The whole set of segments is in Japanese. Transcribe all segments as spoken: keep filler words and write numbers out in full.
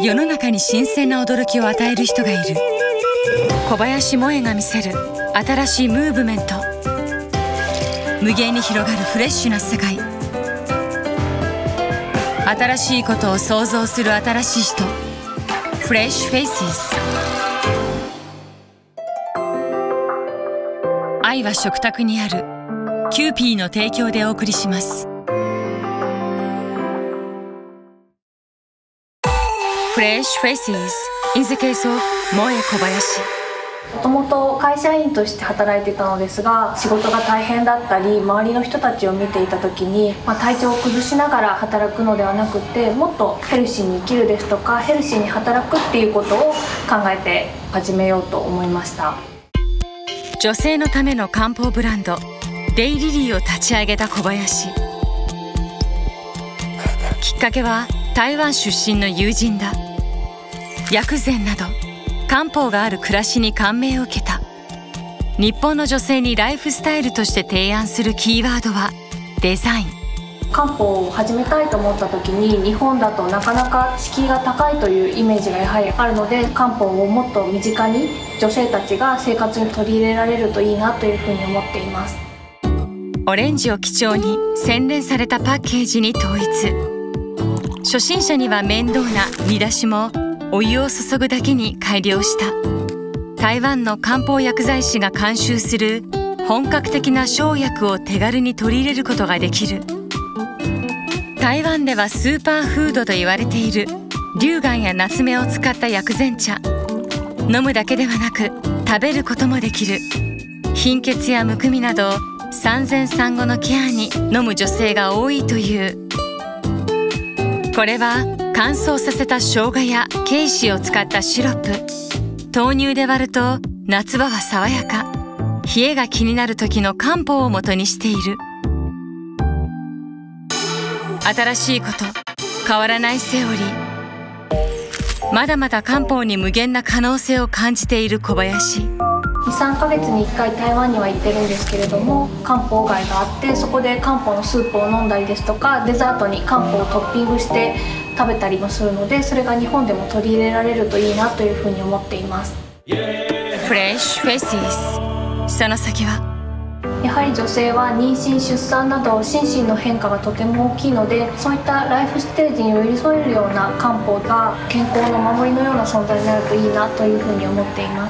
世の中に新鮮な驚きを与える人がいる。小林萌が見せる新しいムーブメント。無限に広がるフレッシュな世界。新しいことを創造する新しい人。フレッシュフェイシス。愛は食卓にある。キューピーの提供でお送りします。Fresh Faces in the case of 萌小林。 もともと会社員として働いていたのですが、仕事が大変だったり周りの人たちを見ていた時に、まあ、体調を崩しながら働くのではなくて、もっとヘルシーに生きるですとかヘルシーに働くっていうことを考えて始めようと思いました。 女性のための漢方ブランドデイリリーを立ち上げた小林。きっかけは台湾出身の友人だ。薬膳など漢方がある暮らしに感銘を受けた。日本の女性にライフスタイルとして提案するキーワードはデザイン。 漢方を始めたいと思った時に、日本だとなかなか敷居が高いというイメージがやはりあるので、漢方をもっと身近に女性たちが生活に取り入れられるといいなというふうに思っています。 オレンジを基調に洗練されたパッケージに統一。初心者には面倒な見出しもお湯を注ぐだけに改良した。台湾の漢方薬剤師が監修する本格的な生薬を手軽に取り入れることができる。台湾ではスーパーフードと言われている龍眼やナツメを使った薬膳茶。飲むだけではなく食べることもできる。貧血やむくみなど産前産後のケアに飲む女性が多いという。これは乾燥させた生姜やケイシを使ったシロップ。豆乳で割ると夏場は爽やか。冷えが気になる時の漢方を元にしている。新しいこと、変わらないセオリー。まだまだ漢方に無限な可能性を感じている小林。 にさんかげつにいっかい台湾には行ってるんですけれども、漢方街があって、そこで漢方のスープを飲んだりですとか、デザートに漢方をトッピングして食べたりもするので、それが日本でも取り入れられるといいなというふうに思っています。 フレッシュフェイシス。その先はやはり女性は妊娠出産など心身の変化がとても大きいので、そういったライフステージに寄り添えるような漢方が健康の守りのような存在になるといいなというふうに思っています。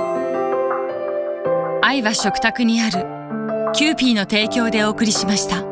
愛は食卓にある。キューピーの提供でお送りしました。